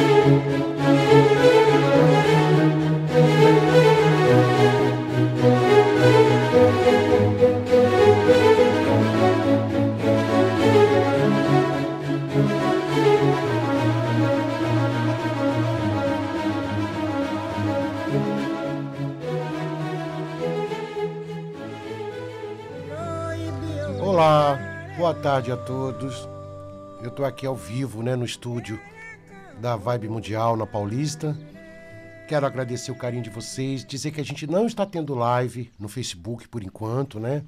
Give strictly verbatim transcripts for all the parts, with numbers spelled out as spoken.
Olá, boa tarde a todos. Eu tô aqui ao vivo, né, no estúdio da Vibe Mundial, na Paulista. Quero agradecer o carinho de vocês, dizer que a gente não está tendo live no Facebook por enquanto, né?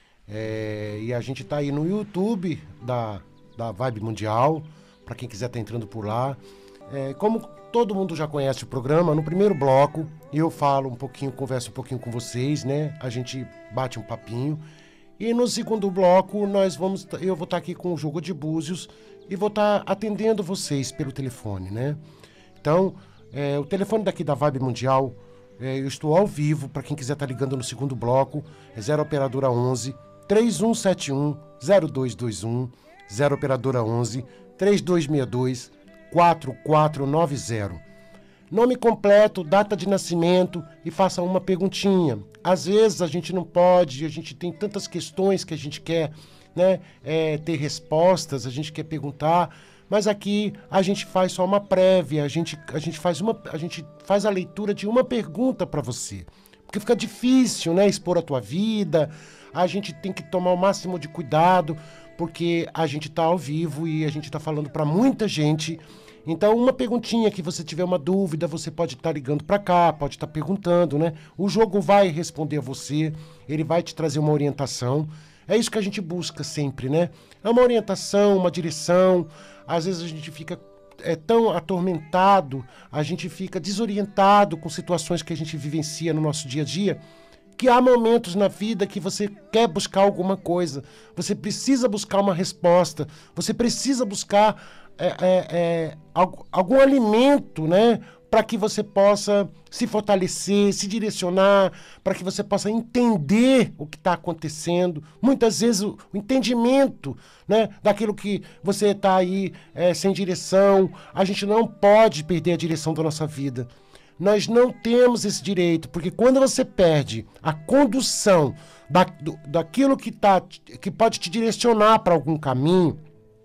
É, e a gente tá aí no YouTube da, da Vibe Mundial, para quem quiser estar entrando por lá. É, como todo mundo já conhece o programa, no primeiro bloco eu falo um pouquinho, converso um pouquinho com vocês, né? A gente bate um papinho. E no segundo bloco, nós vamos, eu vou estar aqui com o Jogo de Búzios e vou estar atendendo vocês pelo telefone, né? Então, é, o telefone daqui da Vibe Mundial, é, eu estou ao vivo, para quem quiser estar ligando no segundo bloco, é zero operadora onze, três um sete um, zero dois dois um, zero operadora onze, três dois seis dois, quatro quatro nove zero. Nome completo, data de nascimento e faça uma perguntinha. Às vezes a gente não pode, a gente tem tantas questões que a gente quer, né, é, ter respostas, a gente quer perguntar, mas aqui a gente faz só uma prévia, a gente, a gente, faz, uma, a, gente faz a leitura de uma pergunta para você. Porque fica difícil, né, expor a tua vida, a gente tem que tomar o máximo de cuidado, porque a gente está ao vivo e a gente está falando para muita gente. Então, uma perguntinha que você tiver uma dúvida, você pode estar ligando para cá, pode estar perguntando, né? O jogo vai responder a você, ele vai te trazer uma orientação. É isso que a gente busca sempre, né? É uma orientação, uma direção. Às vezes a gente fica é, tão atormentado, a gente fica desorientado com situações que a gente vivencia no nosso dia a dia, que há momentos na vida que você quer buscar alguma coisa, você precisa buscar uma resposta, você precisa buscar É, é, é, algum, algum alimento, né, para que você possa se fortalecer, se direcionar, para que você possa entender o que está acontecendo. Muitas vezes o, o entendimento, né, daquilo que você está aí é, sem direção. A gente não pode perder a direção da nossa vida. Nós não temos esse direito, porque quando você perde a condução da, do, daquilo que, tá, que pode te direcionar para algum caminho,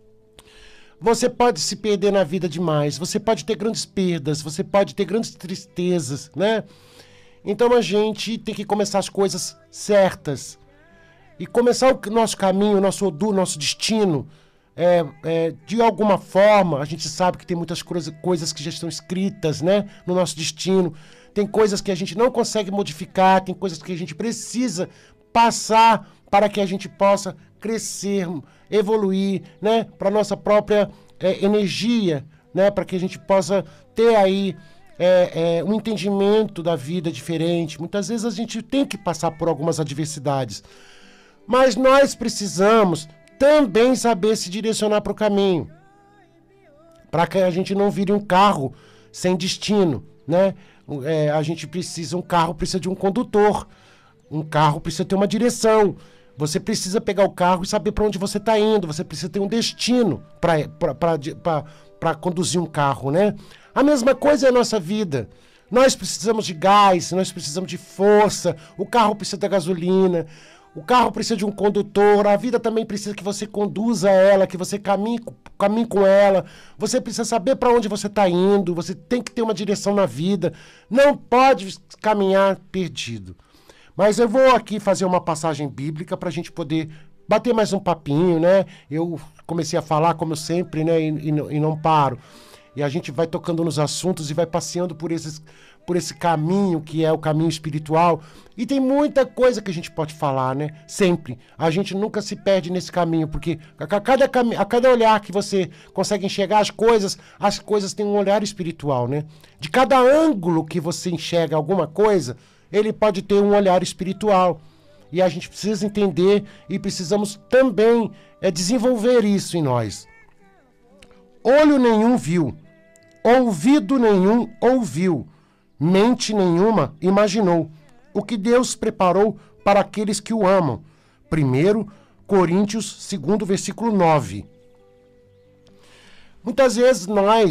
você pode se perder na vida demais, você pode ter grandes perdas, você pode ter grandes tristezas, né? Então a gente tem que começar as coisas certas. E começar o nosso caminho, o nosso odor, nosso destino, é, é, de alguma forma, a gente sabe que tem muitas coisa, coisas que já estão escritas, né, no nosso destino. Tem coisas que a gente não consegue modificar, tem coisas que a gente precisa passar para que a gente possa crescer, evoluir, né, para nossa própria é, energia, né, para que a gente possa ter aí é, é, um entendimento da vida diferente. Muitas vezes a gente tem que passar por algumas adversidades, mas nós precisamos também saber se direcionar para o caminho, para que a gente não vire um carro sem destino, né? É, a gente precisa, um carro precisa de um condutor, um carro precisa ter uma direção. Você precisa pegar o carro e saber para onde você está indo. Você precisa ter um destino para conduzir um carro, né? A mesma coisa é a nossa vida. Nós precisamos de gás, nós precisamos de força. O carro precisa da gasolina. O carro precisa de um condutor. A vida também precisa que você conduza ela, que você caminhe, caminhe com ela. Você precisa saber para onde você está indo. Você tem que ter uma direção na vida. Não pode caminhar perdido. Mas eu vou aqui fazer uma passagem bíblica para a gente poder bater mais um papinho, né? Eu comecei a falar, como sempre, né? E, e, e não paro. E a gente vai tocando nos assuntos e vai passeando por, esses, por esse caminho que é o caminho espiritual. E tem muita coisa que a gente pode falar, né? Sempre. A gente nunca se perde nesse caminho, porque a cada, a cada olhar que você consegue enxergar as coisas, as coisas têm um olhar espiritual, né? De cada ângulo que você enxerga alguma coisa, ele pode ter um olhar espiritual. E a gente precisa entender e precisamos também é, desenvolver isso em nós. Olho nenhum viu, ouvido nenhum ouviu, mente nenhuma imaginou o que Deus preparou para aqueles que o amam. primeiro Coríntios, segundo versículo nove. Muitas vezes nós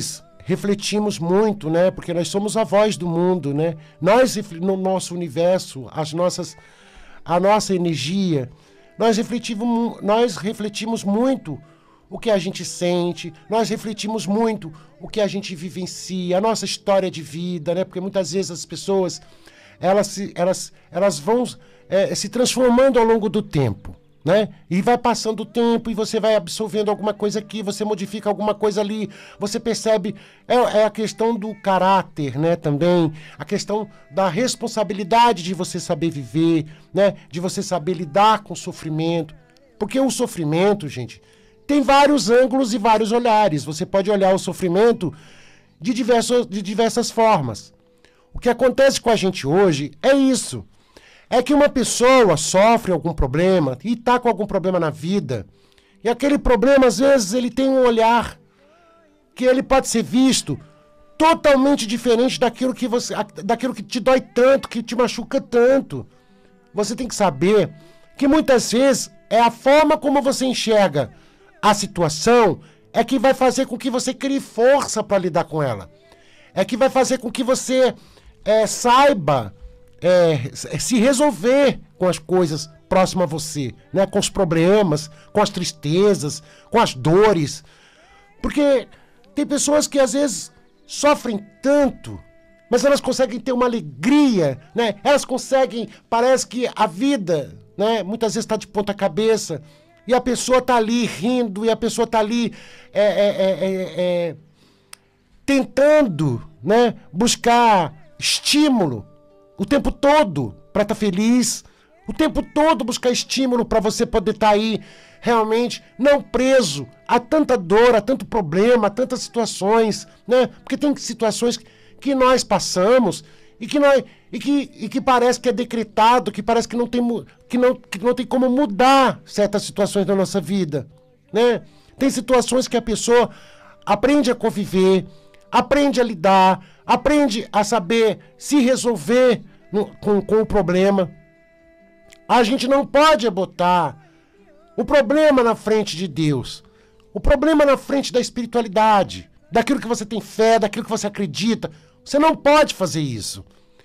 refletimos muito, né? Porque nós somos a voz do mundo, né? Nós, no nosso universo, as nossas, a nossa energia, nós refletimos, nós refletimos muito o que a gente sente, nós refletimos muito o que a gente vivencia, a nossa história de vida, né? Porque muitas vezes as pessoas, elas, se, elas, elas vão é, se transformando ao longo do tempo, né? E vai passando o tempo e você vai absorvendo alguma coisa aqui, você modifica alguma coisa ali, você percebe, é, é a questão do caráter, né? Também, a questão da responsabilidade de você saber viver, né? De você saber lidar com o sofrimento, porque o sofrimento, gente, tem vários ângulos e vários olhares. Você pode olhar o sofrimento de, diversos, de diversas formas. O que acontece com a gente hoje é isso. É que uma pessoa sofre algum problema e está com algum problema na vida. E aquele problema, às vezes, ele tem um olhar que ele pode ser visto totalmente diferente daquilo que, você, daquilo que te dói tanto, que te machuca tanto. Você tem que saber que muitas vezes é a forma como você enxerga a situação é que vai fazer com que você crie força para lidar com ela. É que vai fazer com que você é, saiba é, se resolver com as coisas próximas a você, né? Com os problemas, com as tristezas, com as dores. Porque tem pessoas que às vezes sofrem tanto, mas elas conseguem ter uma alegria, né? Elas conseguem, parece que a vida, né, muitas vezes está de ponta cabeça, e a pessoa está ali rindo, e a pessoa está ali é, é, é, é, tentando, né, buscar estímulo o tempo todo para estar tá feliz, o tempo todo buscar estímulo para você poder estar tá aí realmente não preso a tanta dor, a tanto problema, a tantas situações, né? Porque tem situações que nós passamos e que, nós, e que, e que parece que é decretado, que parece que não, tem, que, não, que não tem como mudar certas situações da nossa vida, né? Tem situações que a pessoa aprende a conviver, aprende a lidar, aprende a saber se resolver no, com, com o problema. A gente não pode botar o problema na frente de Deus, o problema na frente da espiritualidade, daquilo que você tem fé, daquilo que você acredita. Você não pode fazer isso.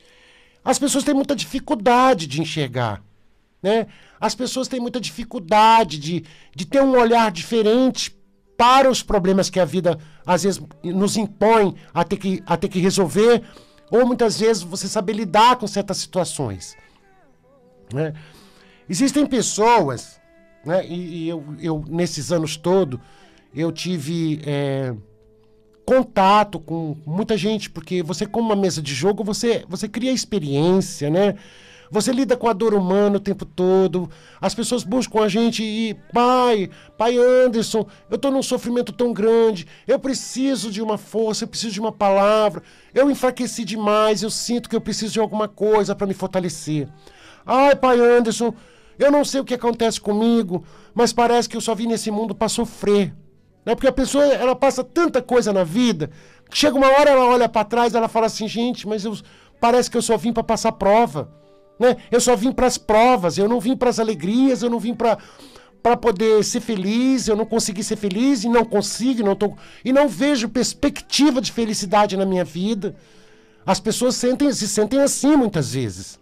As pessoas têm muita dificuldade de enxergar, né? As pessoas têm muita dificuldade de, de ter um olhar diferente para os problemas que a vida, às vezes, nos impõe a ter que, a ter que resolver, ou muitas vezes você saber lidar com certas situações, né? Existem pessoas, né? E, e eu, eu, nesses anos todos, eu tive... É, contato com muita gente, porque você, como uma mesa de jogo, você, você cria experiência, né? Você lida com a dor humana o tempo todo, as pessoas buscam a gente e, pai, pai Anderson, eu tô num sofrimento tão grande, eu preciso de uma força, eu preciso de uma palavra, eu enfraqueci demais, eu sinto que eu preciso de alguma coisa para me fortalecer. Ai, pai Anderson, eu não sei o que acontece comigo, mas parece que eu só vim nesse mundo para sofrer. Né? Porque a pessoa, ela passa tanta coisa na vida, que chega uma hora, ela olha para trás, ela fala assim, gente, mas eu, parece que eu só vim para passar prova, né? Eu só vim para as provas, eu não vim para as alegrias, eu não vim para para poder ser feliz, eu não consegui ser feliz e não consigo, não tô, e não vejo perspectiva de felicidade na minha vida. As pessoas sentem, se sentem assim muitas vezes.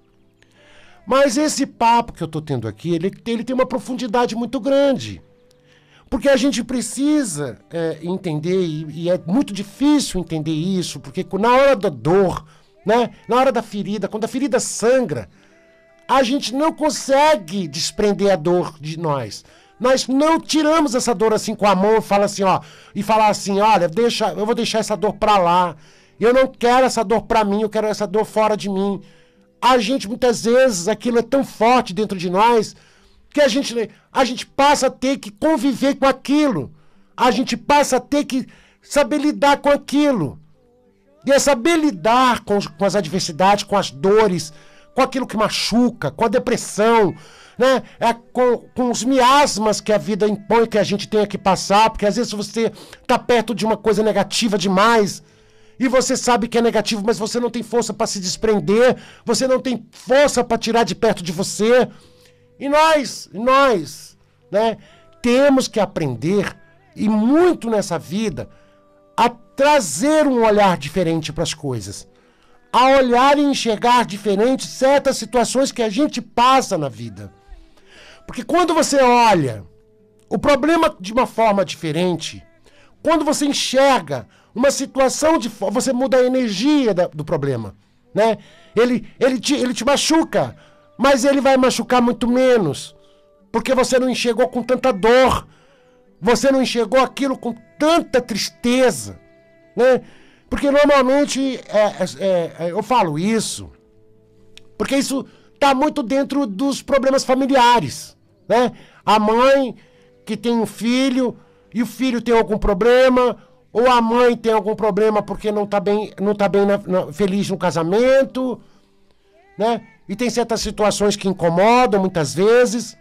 Mas esse papo que eu estou tendo aqui, ele, ele tem uma profundidade muito grande. Porque a gente precisa é, entender, e, e é muito difícil entender isso, porque na hora da dor, né, na hora da ferida, quando a ferida sangra, a gente não consegue desprender a dor de nós. Nós não tiramos essa dor assim com a mão e fala assim, ó, e falar assim, olha, deixa, eu vou deixar essa dor pra lá. Eu não quero essa dor pra mim, eu quero essa dor fora de mim. A gente, muitas vezes, aquilo é tão forte dentro de nós que a gente, a gente passa a ter que conviver com aquilo. A gente passa a ter que saber lidar com aquilo. E é saber lidar com, com as adversidades, com as dores, com aquilo que machuca, com a depressão, né? É com, com os miasmas que a vida impõe que a gente tenha que passar, porque às vezes você está perto de uma coisa negativa demais, e você sabe que é negativo, mas você não tem força para se desprender, você não tem força para tirar de perto de você. E nós, nós, né, temos que aprender, e muito nessa vida, a trazer um olhar diferente para as coisas, a olhar e enxergar diferente certas situações que a gente passa na vida. Porque quando você olha o problema de uma forma diferente, quando você enxerga uma situação de forma, você muda a energia da, do problema, né? Ele, ele, te, ele te machuca, mas ele vai machucar muito menos, porque você não enxergou com tanta dor, você não enxergou aquilo com tanta tristeza, né? Porque normalmente é, é, é, eu falo isso, porque isso está muito dentro dos problemas familiares, né? A mãe que tem um filho e o filho tem algum problema, ou a mãe tem algum problema porque não está bem, não tá bem na, na, feliz no casamento, né? E tem certas situações que incomodam muitas vezes.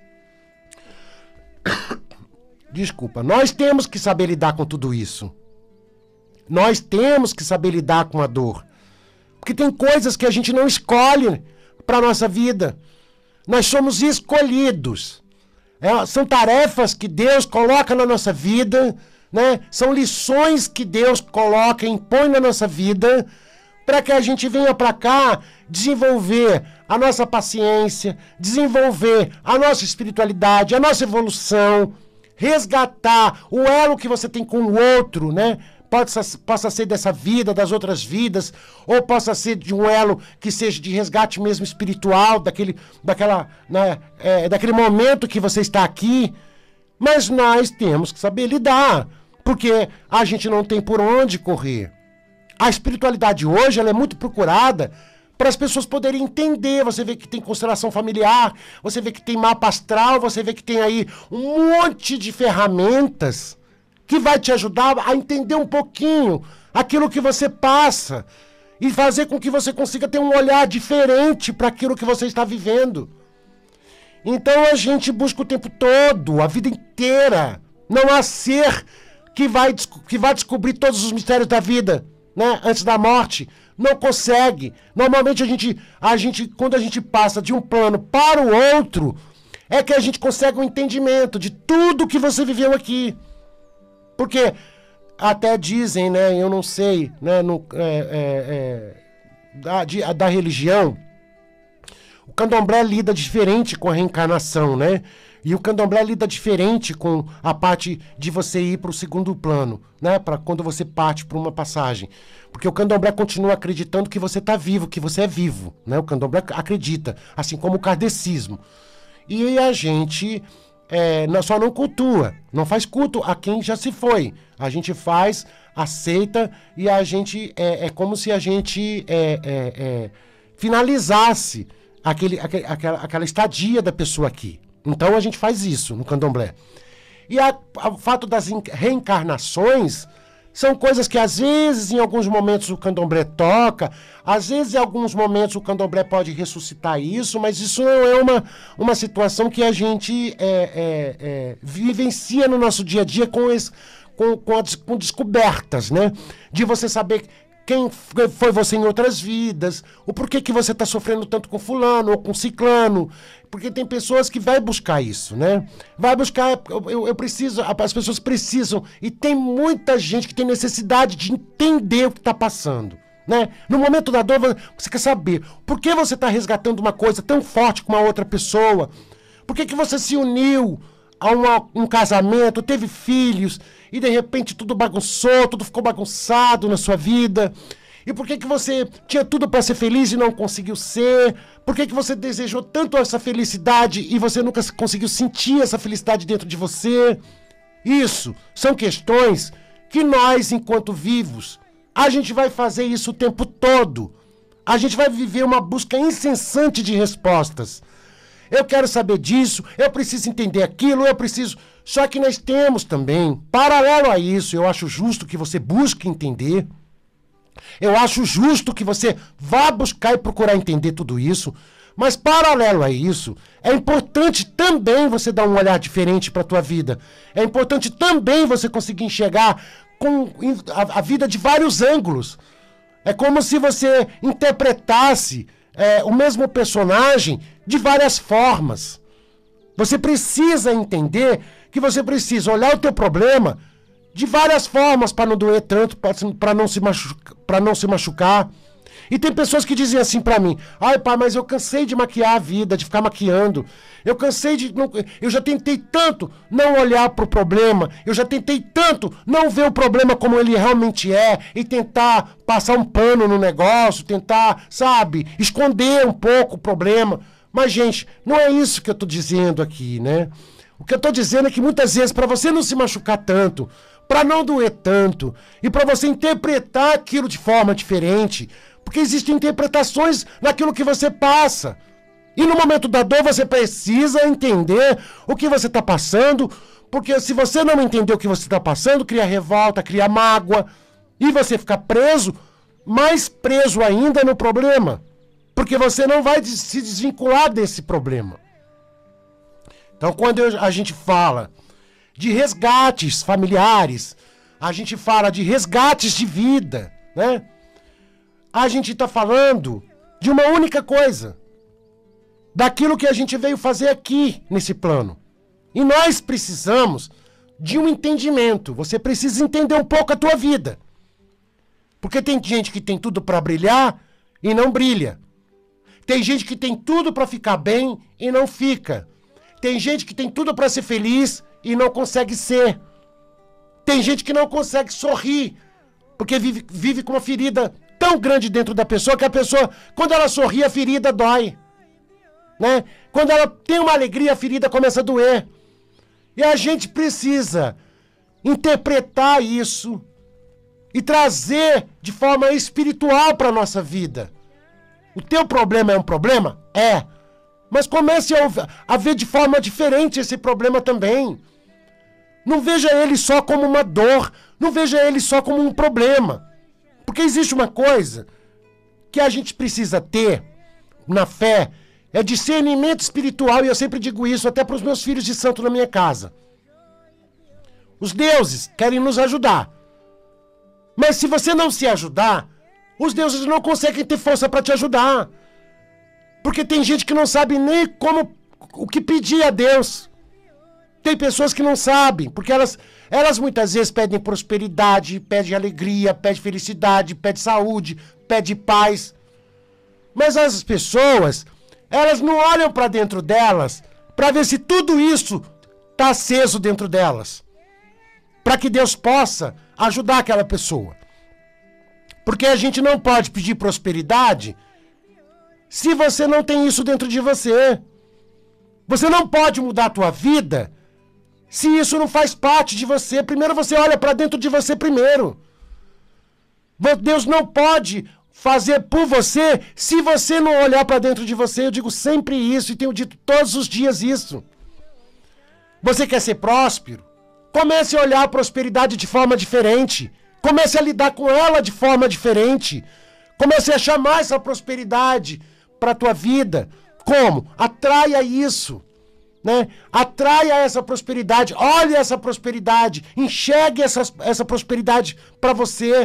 Desculpa, nós temos que saber lidar com tudo isso. Nós temos que saber lidar com a dor. Porque tem coisas que a gente não escolhe para a nossa vida. Nós somos escolhidos. É, são tarefas que Deus coloca na nossa vida, né? São lições que Deus coloca e impõe na nossa vida para que a gente venha para cá desenvolver a nossa paciência, desenvolver a nossa espiritualidade, a nossa evolução, resgatar o elo que você tem com o outro, né? Possa, possa ser dessa vida, das outras vidas, ou possa ser de um elo que seja de resgate mesmo espiritual, daquele, daquela, né, é, daquele momento que você está aqui. Mas nós temos que saber lidar, porque a gente não tem por onde correr. A espiritualidade hoje ela é muito procurada para as pessoas poderem entender. Você vê que tem constelação familiar, você vê que tem mapa astral, você vê que tem aí um monte de ferramentas que vai te ajudar a entender um pouquinho aquilo que você passa e fazer com que você consiga ter um olhar diferente para aquilo que você está vivendo. Então a gente busca o tempo todo, a vida inteira. Não há ser que vai, que vai descobrir todos os mistérios da vida, né, antes da morte. Não consegue. Normalmente a gente, a gente, quando a gente passa de um plano para o outro, é que a gente consegue um entendimento de tudo que você viveu aqui. Porque até dizem, né, eu não sei, né, no, é, é, é, da, de, da religião, o candomblé lida diferente com a reencarnação, né? E o candomblé lida diferente com a parte de você ir para o segundo plano, né? Para quando você parte para uma passagem. Porque o candomblé continua acreditando que você está vivo, que você é vivo, né? O candomblé acredita, assim como o kardecismo. E a gente é, só não cultua, não faz culto a quem já se foi. A gente faz, aceita e a gente é, é como se a gente é, é, é, finalizasse aquele, aquele, aquela, aquela estadia da pessoa aqui. Então a gente faz isso no candomblé. E a, a, o fato das reencarnações são coisas que às vezes, em alguns momentos, o candomblé toca, às vezes, em alguns momentos, o candomblé pode ressuscitar isso, mas isso não é uma, uma situação que a gente é, é, é, vivencia no nosso dia a dia com, esse, com, com, a, com descobertas, né? De você saber quem foi você em outras vidas, o porquê que você está sofrendo tanto com fulano ou com ciclano, porque tem pessoas que vai buscar isso, né? Vai buscar, eu, eu preciso, as pessoas precisam, e tem muita gente que tem necessidade de entender o que está passando, né? No momento da dor, você quer saber por que você está resgatando uma coisa tão forte com uma outra pessoa, por que que você se uniu a uma, um casamento, teve filhos, e de repente tudo bagunçou, tudo ficou bagunçado na sua vida. E por que que você tinha tudo para ser feliz e não conseguiu ser? Por que que você desejou tanto essa felicidade e você nunca conseguiu sentir essa felicidade dentro de você? Isso são questões que nós, enquanto vivos, a gente vai fazer isso o tempo todo. A gente vai viver uma busca incessante de respostas. Eu quero saber disso, eu preciso entender aquilo, eu preciso... Só que nós temos também, paralelo a isso, eu acho justo que você busque entender. Eu acho justo que você vá buscar e procurar entender tudo isso. Mas paralelo a isso, é importante também você dar um olhar diferente para a tua vida. É importante também você conseguir enxergar com a, a vida de vários ângulos. É como se você interpretasse é, o mesmo personagem de várias formas. Você precisa entender que você precisa olhar o teu problema de várias formas para não doer tanto, para não se machucar, para não se machucar. E tem pessoas que dizem assim pra mim: ai, pai, mas eu cansei de maquiar a vida, de ficar maquiando. Eu cansei de... Não, eu já tentei tanto não olhar pro problema. Eu já tentei tanto não ver o problema como ele realmente é. E tentar passar um pano no negócio. Tentar, sabe, esconder um pouco o problema. Mas, gente, não é isso que eu tô dizendo aqui, né? O que eu tô dizendo é que muitas vezes, pra você não se machucar tanto, pra não doer tanto, e pra você interpretar aquilo de forma diferente... Porque existem interpretações naquilo que você passa. E no momento da dor você precisa entender o que você está passando. Porque se você não entender o que você está passando, cria revolta, cria mágoa. E você fica preso, mais preso ainda no problema. Porque você não vai se desvincular desse problema. Então quando a gente fala de resgates familiares, a gente fala de resgates de vida, né? A gente está falando de uma única coisa. Daquilo que a gente veio fazer aqui nesse plano. E nós precisamos de um entendimento. Você precisa entender um pouco a tua vida. Porque tem gente que tem tudo para brilhar e não brilha. Tem gente que tem tudo para ficar bem e não fica. Tem gente que tem tudo para ser feliz e não consegue ser. Tem gente que não consegue sorrir porque vive, vive com uma ferida tão grande dentro da pessoa que a pessoa, quando ela sorri, a ferida dói. Né? Quando ela tem uma alegria, a ferida começa a doer. E a gente precisa interpretar isso e trazer de forma espiritual para a nossa vida. O teu problema é um problema? É. Mas comece a, a ver de forma diferente esse problema também. Não veja ele só como uma dor. Não veja ele só como um problema. Porque existe uma coisa que a gente precisa ter na fé, é discernimento espiritual, e eu sempre digo isso até para os meus filhos de santo na minha casa. Os deuses querem nos ajudar. Mas se você não se ajudar, os deuses não conseguem ter força para te ajudar. Porque tem gente que não sabe nem como, o que pedir a Deus. Tem pessoas que não sabem, porque elas, elas muitas vezes pedem prosperidade, pedem alegria, pedem felicidade, pedem saúde, pedem paz. Mas as pessoas, elas não olham para dentro delas para ver se tudo isso está aceso dentro delas. Para que Deus possa ajudar aquela pessoa. Porque a gente não pode pedir prosperidade se você não tem isso dentro de você. Você não pode mudar a tua vida se isso não faz parte de você. Primeiro você olha para dentro de você primeiro. Deus não pode fazer por você se você não olhar para dentro de você. Eu digo sempre isso e tenho dito todos os dias isso. Você quer ser próspero? Comece a olhar a prosperidade de forma diferente. Comece a lidar com ela de forma diferente. Comece a chamar essa prosperidade para a tua vida. Como? Atraia isso. Né? Atraia essa prosperidade. Olhe essa prosperidade. Enxergue essa, essa prosperidade para você.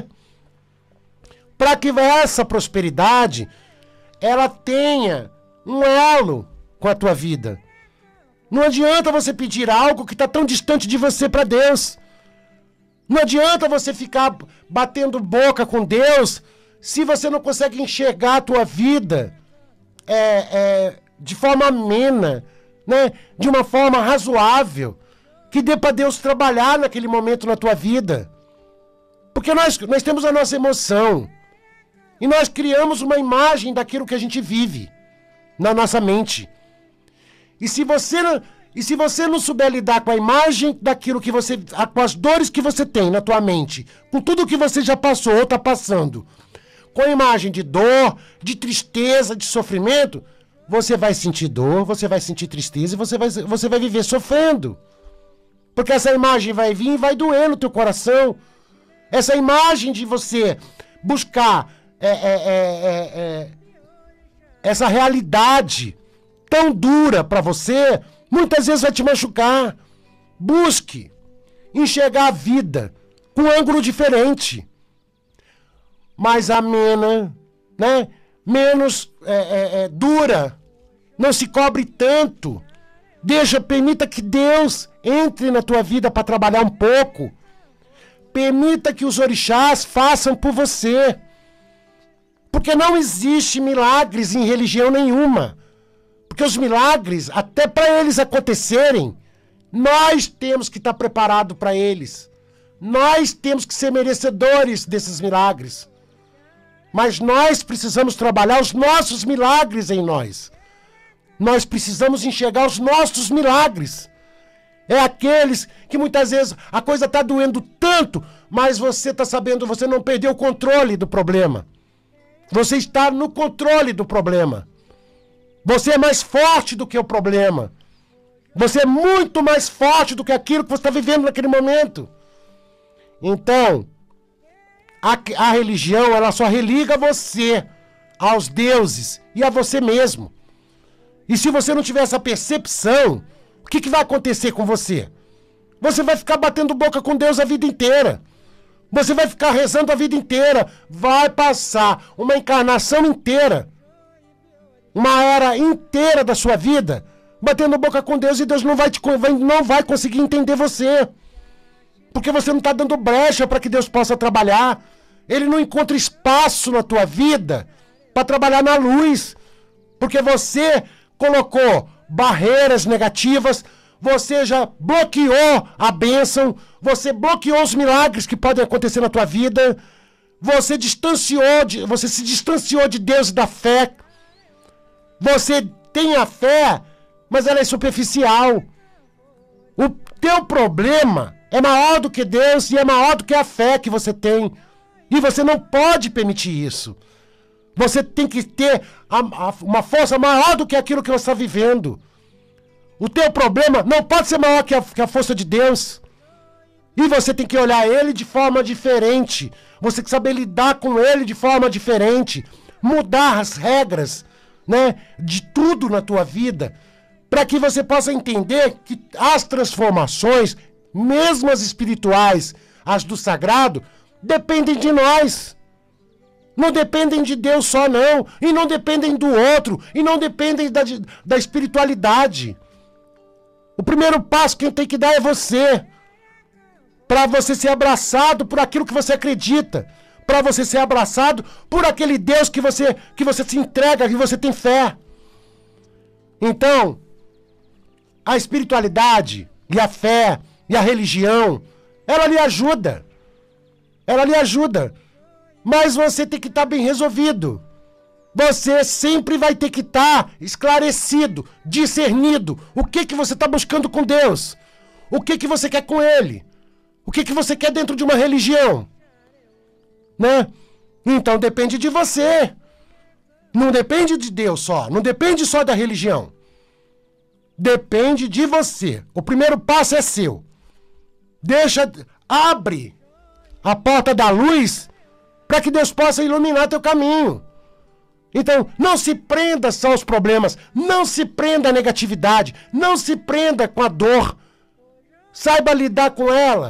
Para que essa prosperidade ela tenha um elo com a tua vida. Não adianta você pedir algo que está tão distante de você para Deus. Não adianta você ficar batendo boca com Deus se você não consegue enxergar a tua vida é, é, de forma amena, né? De uma forma razoável, que dê para Deus trabalhar naquele momento na tua vida. Porque nós, nós temos a nossa emoção e nós criamos uma imagem daquilo que a gente vive na nossa mente. E se você não, e se você não souber lidar com a imagem daquilo que você, com as dores que você tem na tua mente, com tudo que você já passou ou está passando, com a imagem de dor, de tristeza, de sofrimento, você vai sentir dor, você vai sentir tristeza e você vai, você vai viver sofrendo. Porque essa imagem vai vir e vai doer no teu coração. Essa imagem de você buscar é, é, é, é, essa realidade tão dura para você, muitas vezes vai te machucar. Busque enxergar a vida com um ângulo diferente, mais amena, né? Menos é, é, é, dura. Não se cobre tanto. Deixa, permita que Deus entre na tua vida para trabalhar um pouco. Permita que os orixás façam por você. Porque não existe milagres em religião nenhuma. Porque os milagres, até para eles acontecerem, nós temos que estar preparados para eles. Nós temos que ser merecedores desses milagres. Mas nós precisamos trabalhar os nossos milagres em nós. Nós precisamos enxergar os nossos milagres. É aqueles que muitas vezes a coisa está doendo tanto, mas você está sabendo, você não perdeu o controle do problema. Você está no controle do problema. Você é mais forte do que o problema. Você é muito mais forte do que aquilo que você está vivendo naquele momento. Então, a, a religião, ela só religa você aos deuses e a você mesmo. E se você não tiver essa percepção, o que, que vai acontecer com você? Você vai ficar batendo boca com Deus a vida inteira. Você vai ficar rezando a vida inteira. Vai passar uma encarnação inteira, uma era inteira da sua vida, batendo boca com Deus, e Deus não vai, te, não vai conseguir entender você. Porque você não está dando brecha para que Deus possa trabalhar. Ele não encontra espaço na tua vida para trabalhar na luz. Porque você colocou barreiras negativas, você já bloqueou a bênção, você bloqueou os milagres que podem acontecer na tua vida, você distanciou de, você se distanciou de Deus e da fé. Você tem a fé, mas ela é superficial. O teu problema é maior do que Deus e é maior do que a fé que você tem. E você não pode permitir isso. Você tem que ter a, a, uma força maior do que aquilo que você está vivendo. O teu problema não pode ser maior que a, que a força de Deus. E você tem que olhar ele de forma diferente. Você tem que saber lidar com ele de forma diferente. Mudar as regras, né, de tudo na tua vida. Para que você possa entender que as transformações, mesmo as espirituais, as do sagrado, dependem de nós. Não dependem de Deus só, não. E não dependem do outro. E não dependem da, da espiritualidade. O primeiro passo quem tem que dar é você. Para você ser abraçado por aquilo que você acredita. Para você ser abraçado por aquele Deus que você, que você se entrega, que você tem fé. Então, a espiritualidade e a fé e a religião, ela lhe ajuda. Ela lhe ajuda. Mas você tem que estar bem resolvido. Você sempre vai ter que estar esclarecido, discernido. O que que você está buscando com Deus? O que que você quer com Ele? O que que você quer dentro de uma religião? Né? Então depende de você. Não depende de Deus só. Não depende só da religião. Depende de você. O primeiro passo é seu. Deixa, abre a porta da luz para que Deus possa iluminar teu caminho. Então, não se prenda só aos problemas, não se prenda à negatividade, não se prenda com a dor. Saiba lidar com ela.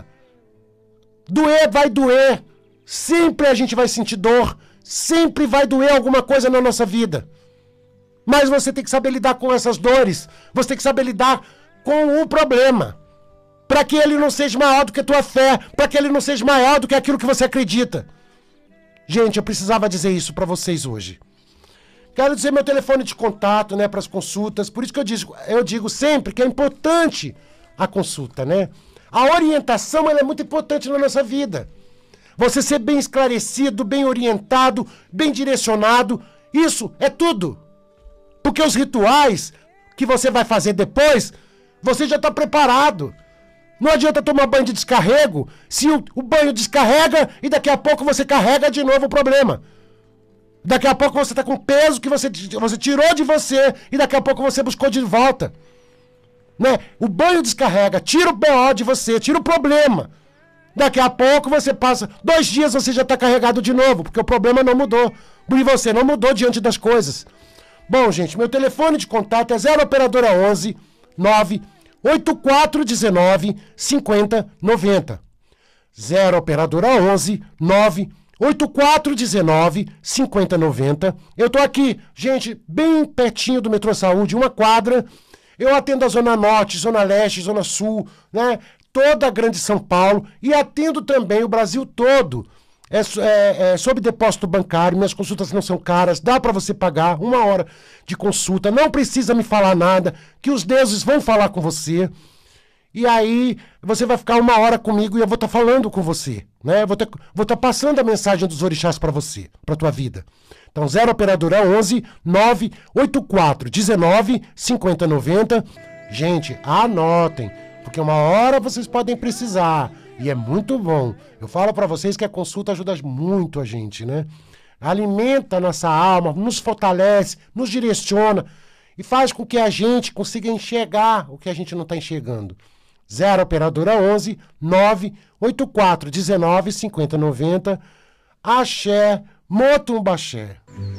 Doer vai doer. Sempre a gente vai sentir dor, sempre vai doer alguma coisa na nossa vida. Mas você tem que saber lidar com essas dores, você tem que saber lidar com o problema, para que ele não seja maior do que a tua fé, para que ele não seja maior do que aquilo que você acredita. Gente, eu precisava dizer isso para vocês hoje. Quero dizer meu telefone de contato, né, para as consultas. Por isso que eu digo, eu digo sempre que é importante a consulta, né? A orientação, ela é muito importante na nossa vida. Você ser bem esclarecido, bem orientado, bem direcionado, isso é tudo. Porque os rituais que você vai fazer depois, você já está preparado. Não adianta tomar banho de descarrego se o, o banho descarrega e daqui a pouco você carrega de novo o problema. Daqui a pouco você está com peso que você, você tirou de você e daqui a pouco você buscou de volta. Né? O banho descarrega, tira o B O de você, tira o problema. Daqui a pouco você passa, dois dias você já está carregado de novo, porque o problema não mudou. E você não mudou diante das coisas. Bom, gente, meu telefone de contato é zero operadora onze nove oito quatro um nove cinco zero nove zero. zero operadora onze nove oito quatro um nove cinco zero nove zero. Eu tô aqui, gente, bem pertinho do Metrô Saúde, uma quadra. Eu atendo a Zona Norte, Zona Leste, Zona Sul, né? toda a grande São Paulo e atendo também o Brasil todo. É, é, é sob depósito bancário, minhas consultas não são caras, dá para você pagar uma hora de consulta, não precisa me falar nada, que os deuses vão falar com você. E aí você vai ficar uma hora comigo e eu vou estar tá falando com você, né? Eu vou estar tá, tá passando a mensagem dos orixás para você, para tua vida. Então, zero operadora onze nove oito quatro um nove cinco zero nove zero. Gente, anotem, porque uma hora vocês podem precisar. E é muito bom. Eu falo para vocês que a consulta ajuda muito a gente, né? Alimenta a nossa alma, nos fortalece, nos direciona e faz com que a gente consiga enxergar o que a gente não está enxergando. zero operadora onze nove oito quatro um nove cinco zero nove zero. Axé, Motumbaxé.